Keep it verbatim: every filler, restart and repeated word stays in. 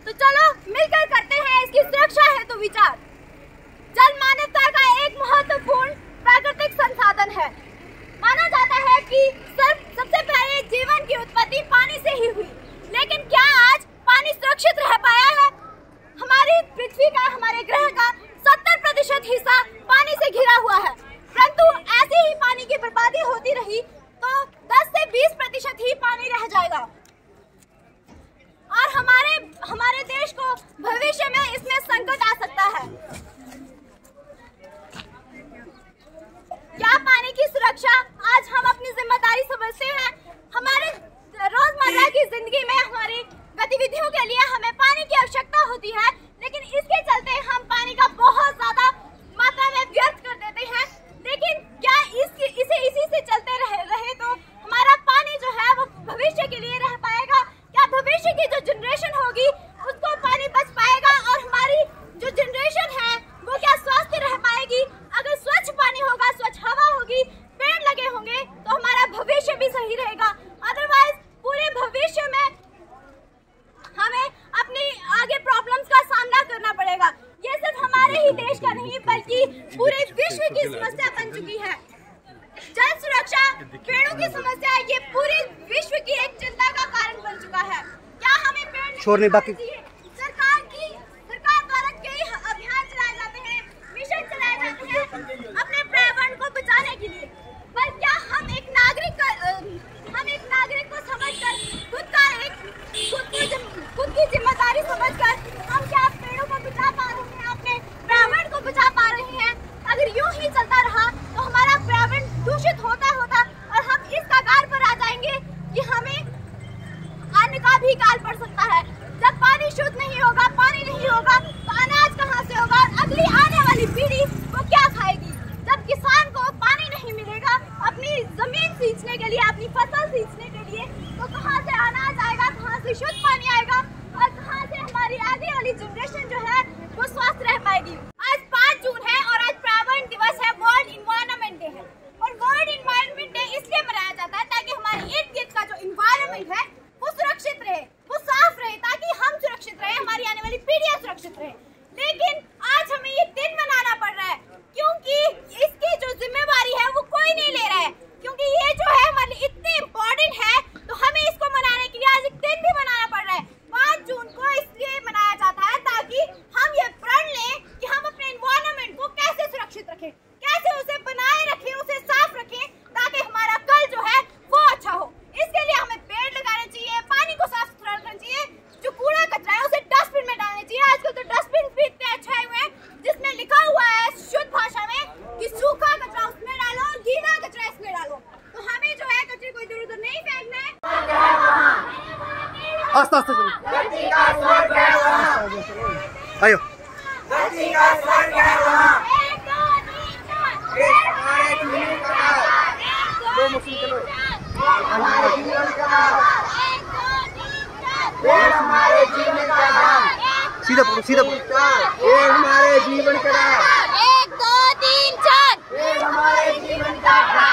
तो चलो मिलकर करते हैं इसकी सुरक्षा हेतु तो विचार। जल मानवता का एक महत्वपूर्ण प्राकृतिक संसाधन है। माना जाता है कि सब सबसे पहले जीवन की उत्पत्ति पानी से ही हुई, लेकिन क्या आज पानी सुरक्षित रह पाया है? हमारी पृथ्वी का, हमारे ग्रह का सत्तर प्रतिशत हिस्सा पानी से घिरा हुआ है, परंतु ऐसे ही पानी की बर्बादी होती रही तो दस से बीस प्रतिशत ही पानी रह जाएगा और हमारे हमारे देश को भविष्य में इसमें संकट आ सकता है। क्या पानी की सुरक्षा आज हम अपनी जिम्मेदारी समझते हैं? हमारे रोजमर्रा की जिंदगी में हमारी गतिविधियों के लिए हमें पानी की आवश्यकता होती है, लेकिन इसके चलते हम पानी का बहुत ज्यादा मात्रा में व्यर्थ कर देते हैं। लेकिन क्या इस इसे इसी से चलते रहे, रहे तो हमारा पानी जो है वो भविष्य के लिए रह पाएगा? क्या भविष्य की जो जनरेशन होगी उसको पानी बच पाएगा और हमारी जो जनरेशन है वो क्या स्वस्थ रह पाएगी? अगर स्वच्छ पानी होगा, स्वच्छ हवा होगी, पेड़ लगे होंगे तो हमारा भविष्य भी सही रहेगा। अदरवाइज पूरे भविष्य में हमें अपनी आगे प्रॉब्लम्स का सामना करना पड़ेगा। ये सिर्फ हमारे ही देश का नहीं बल्कि पूरे विश्व की समस्या बन चुकी है। जल सुरक्षा, पेड़ों की समस्या, ये पूरे विश्व की एक चिंता का कारण बन चुका है। क्या हमें पेड़ छोड़ने बाकी सरकार की सरकार द्वारा कई अभियान चलाए जाते हैं, मिशन चलाए जाते हैं अपने पर्यावरण को बचाने के लिए, पर क्या हम एक नागरिक का हम एक नागरिक को समझकर खुद का एक खुद की खुद की जिम्मेदारी समझकर हम क्या पेड़ों को बचा पा रहे हैं, अपने पर्यावरण को बचा पा रहे हैं? अगर यूं ही चलता रहा तो हमारा पर्यावरण दूषित होता होता और हम इस कगार पर आ जाएंगे कि हमें अन्न का भी काल पड़ सकता है। जब पानी शुद्ध नहीं होगा, पानी नहीं होगा तो अनाज कहाँ से होगा और अगली आने वाली पीढ़ी वो क्या खाएगी? जब किसान को पानी नहीं मिलेगा अपनी जमीन सींचने के लिए, अपनी फसल सींचने के लिए, तो कहाँ से अनाज आएगा, कहाँ से शुद्ध पानी आएगा और कहाँ से हमारी आगे वाली जनरेशन जो है वो स्वस्थ रह पाएगी? आज पाँच जून है और आज पर्यावरण दिवस है, वर्ल्ड इन्वायरमेंट डे है। और वर्ल्ड इन्वायरमेंट डे इसलिए मनाया जाता है ताकि हमारे इर्द गिर्द का जो इन्वायरमेंट है वो सुरक्षित रहे, वो साफ रहे, ताकि हम सुरक्षित रहे, हमारी आने वाली पीढ़ियां सुरक्षित रहे। लेकिन आज हमें ये दिन मनाना पड़ रहा है क्योंकि इसकी जो जिम्मेवारी है वो कोई नहीं ले रहा है, क्योंकि ये जो है हमारे लिए इतने इम्पोर्टेंट है तो हमें इसको मनाने के लिए आज एक दिन भी मनाना पड़ रहा है। पाँच जून को इसलिए मनाया जाता है ताकि हम ये प्रण लें कि हम अपने एनवायरनमेंट को कैसे सुरक्षित रखें, कैसे उसे बनाए रखें, उसे साफ रखें, ताकि हमारा कल जो है वो अच्छा हो। इसके लिए हमें पेड़ लगाने चाहिए, पानी को साफ सुथरा रखना चाहिए, जो कूड़ा कचरा है उसे डस्टबिन में डालना चाहिए। आजकल तो डस्टबिन भी इतने अच्छे हुए हैं जिसमें लिखा हुआ है शुद्ध भाषा में कि सूखा कचरा उसमें डालो और गीला कचरा इसमें डालो। तो हमें जो है कचरे को इधर उधर नहीं फेंकना है। आस्ते आस्ते आयो हमारे जीवन का सीधा बोलो, सीधा बोलो। ये हमारे जीवन का एक दो तीन चार, ये हमारे जीवन का